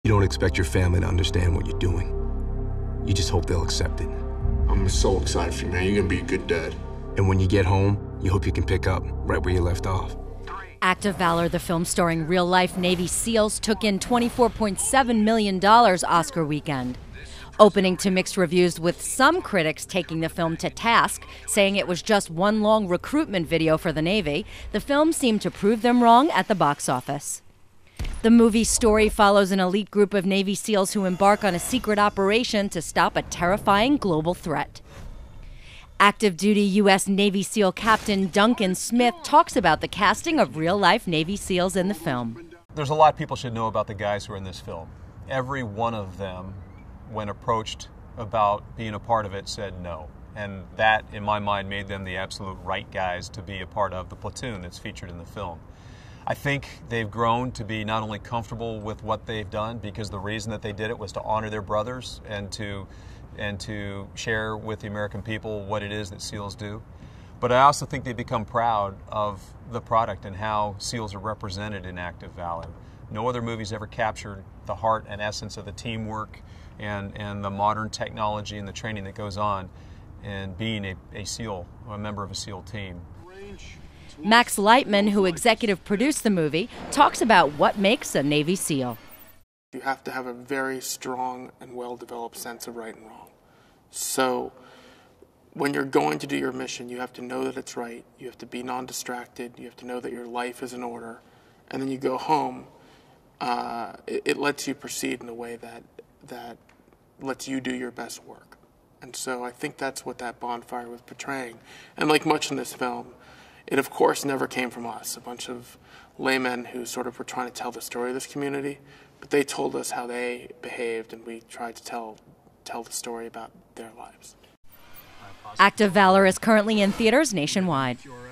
You don't expect your family to understand what you're doing. You just hope they'll accept it. I'm so excited for you, man. You're gonna be a good dad. And when you get home, you hope you can pick up right where you left off. Act of Valor, the film starring real-life Navy SEALs, took in $24.7 million Oscar weekend. Opening to mixed reviews, with some critics taking the film to task, saying it was just one long recruitment video for the Navy, the film seemed to prove them wrong at the box office. The movie's story follows an elite group of Navy SEALs who embark on a secret operation to stop a terrifying global threat. Active duty U.S. Navy SEAL Captain Duncan Smith talks about the casting of real-life Navy SEALs in the film. There's a lot people should know about the guys who are in this film. Every one of them, when approached about being a part of it, said no. And that, in my mind, made them the absolute right guys to be a part of the platoon that's featured in the film. I think they've grown to be not only comfortable with what they've done, because the reason that they did it was to honor their brothers and to share with the American people what it is that SEALs do. But I also think they become proud of the product and how SEALs are represented in Active Valor. No other movie's ever captured the heart and essence of the teamwork and the modern technology and the training that goes on in being a SEAL, a member of a SEAL team. Max Lightman, who executive produced the movie, talks about what makes a Navy SEAL. You have to have a very strong and well-developed sense of right and wrong. So when you're going to do your mission, you have to know that it's right. You have to be non-distracted. You have to know that your life is in order. And then you go home, it lets you proceed in a way that lets you do your best work. And so I think that's what that bonfire was portraying. And like much in this film, it of course never came from us, a bunch of laymen who sort of were trying to tell the story of this community, but they told us how they behaved, and we tried to tell the story about their lives. Act of Valor is currently in theaters nationwide.